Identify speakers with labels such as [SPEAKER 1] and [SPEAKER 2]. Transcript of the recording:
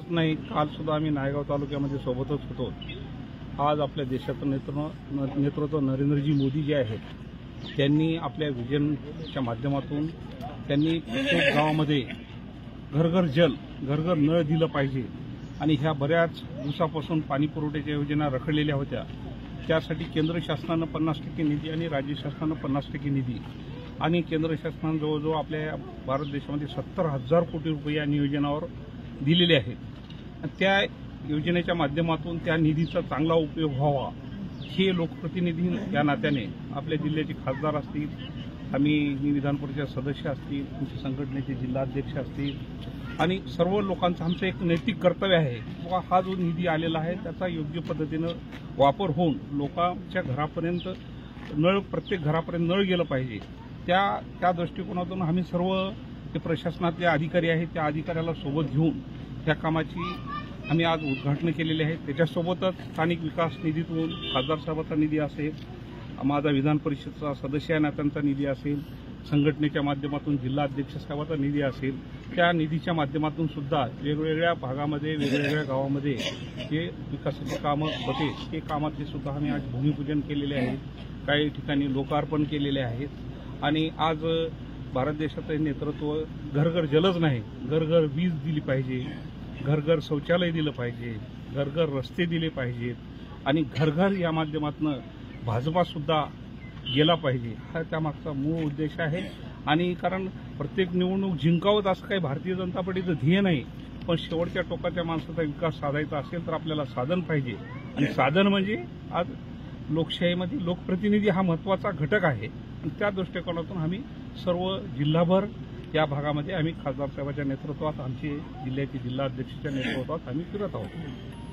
[SPEAKER 1] नाही, काल सुद्धा आम्ही नायगाव तालुक्यामध्ये सोबतच होतो। आज आपल्या देशाचं नेतृत्व नरेंद्रजी मोदी जे आहेत त्यांनी आपल्या विजनच्या माध्यमातून त्यांनी प्रत्येक गावामध्ये घर घर जल, घर घर नळ दिलं पाहिजे आणि ह्या बऱ्याच दिवसापासून पाणी पुरवठ्याच्या योजना रखडलेल्या होत्या। त्यासाठी केंद्र शासनानं 50% निधी आणि राज्य शासनानं 50% निधी आणि केंद्र शासनानं जवळजवळ आपल्या भारत देशामध्ये 70,000 कोटी रुपये या नियोजनावर दिलेले आहेत। त्या योजनेच्या माध्यमातून त्या निधीचा चांगला उपयोग व्हावा हे लोकप्रतिनिधी या नात्याने आपल्या जिल्ह्याचे खासदार असतील, मी विधान परिषद सदस्य असतील, आमच्या संघटनेचे जिल्हाध्यक्ष असतील आणि सर्व लोकांचं आमचं एक नैतिक कर्तव्य आहे की हा जो निधी आलेला आहे त्याचा योग्य पद्धतीनं वापर होऊन लोकांच्या घरापर्यंत नळ, प्रत्येक घरापर्यंत नळ गेलं पाहिजे। त्या दृष्टिकोनातून आम्ही सर्व जे प्रशासनातले अधिकारी आहेत त्या अधिकाऱ्याला सोबत घेऊन त्या कामाची आम्ही आज उद्घाटन केलेले आहे। त्याच्यासोबतच स्थानिक विकास निधीतून खासदार साहेबांचा निधी असेल, माझा विधान परिषदचा सदस्य आहे त्यांचा निधी असेल, संघटनेच्या माध्यमातून जिल्हाध्यक्ष साहेबांचा निधी असेल, त्या निधीच्या माध्यमातून सुद्धा वेगवेगळ्या भागामध्ये वेगवेगळ्या गावामध्ये जे विकासाची कामं होते ते कामाचे सुद्धा आम्ही आज भूमिपूजन केलेले आहे, काही ठिकाणी लोकार्पण केलेले आहेत आणि आज भारत देशाचं नेतृत्व घर घर जलच नाही, घर घर वीज दिली पाहिजे, घर घर शौचालय दिलं पाहिजे, घर घर रस्ते दिले पाहिजेत आणि घर घर या माध्यमातून भाजपा सुद्धा गेला पाहिजे हा त्यामागचा मूळ उद्देश आहे। आणि कारण प्रत्येक निवडणूक जिंकावत असं काही भारतीय जनता पार्टीचं ध्येय नाही, पण शेवटच्या टोकाच्या माणसाचा विकास साधायचा असेल तर आपल्याला साधन पाहिजे आणि साधन म्हणजे आज लोकशाहीमध्ये लोकप्रतिनिधी हा महत्त्वाचा घटक आहे आणि त्या दृष्टिकोनातून आम्ही सर्व जिल्हाभर या भागामध्ये आम्ही खासदार साहेबांच्या नेतृत्वात, आमचे जिल्ह्याचे जिल्हाध्यक्षाच्या नेतृत्वात आम्ही फिरत आहोत।